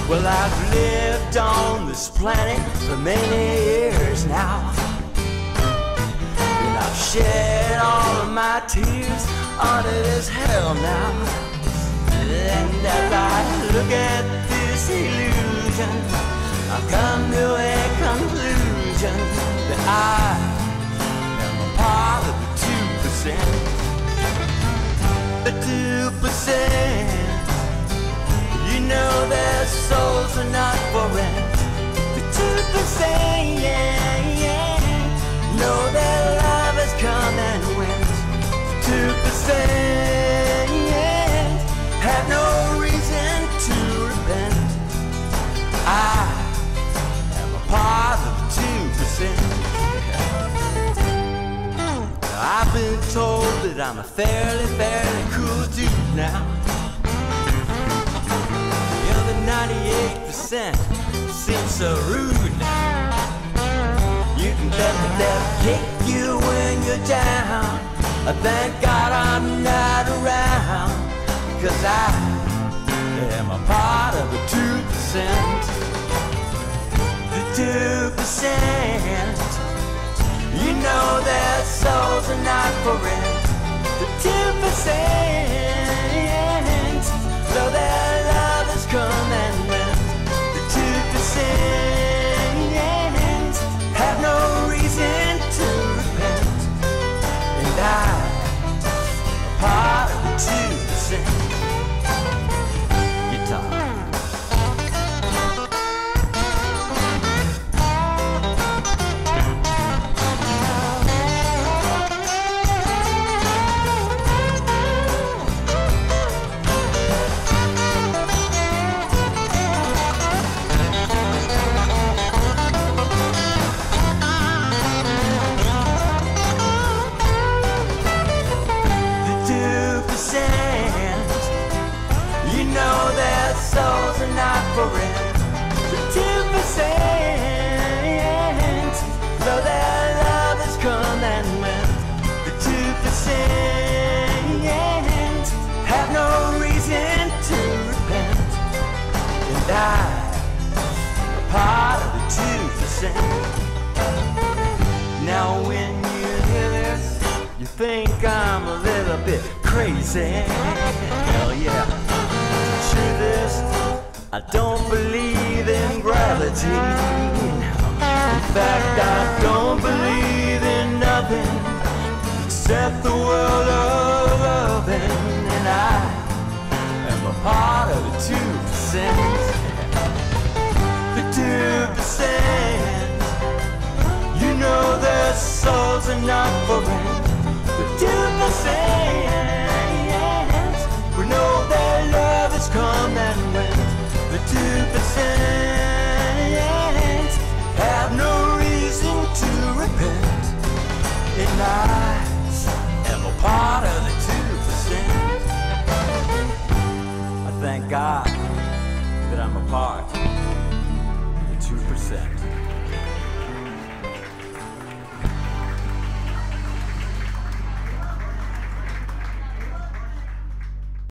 Well, I've lived on this planet for many years now, and I've shed all of my tears under this hell now. And as I look at this illusion, I've come to a conclusion that I am a part of the 2%. The 2%. You know their souls are not for rent. The 2%, know their love has come and went. The 2%, have no reason to repent. I am a part of the 2%. I've been told that I'm a fairly cool dude now. 98% seems so rude now. You can bet that they'll kick you when you're down. Thank God I'm not around, 'cause I am a part of the 2%. The 2%. You know their souls are not for rent. The 2%. Though their love has come and went. The 2% have no reason to repent. And I'm a part of the 2%. Guitar. Souls are not for rent. The 2%, though their love has come and went. The 2% have no reason to repent. And I'm a part of the 2%. Now when you hear this, you think I'm a little bit crazy. Hell yeah. Truth is, I don't believe in gravity. In fact, I don't believe in nothing except the world of loving. And I am a part of the 2%. The 2%. You know their souls are not for rent. The 2%. We know their love has come and went. The 2% have no reason to repent. And I am a part of the 2%. I thank God that I'm a part of the 2%.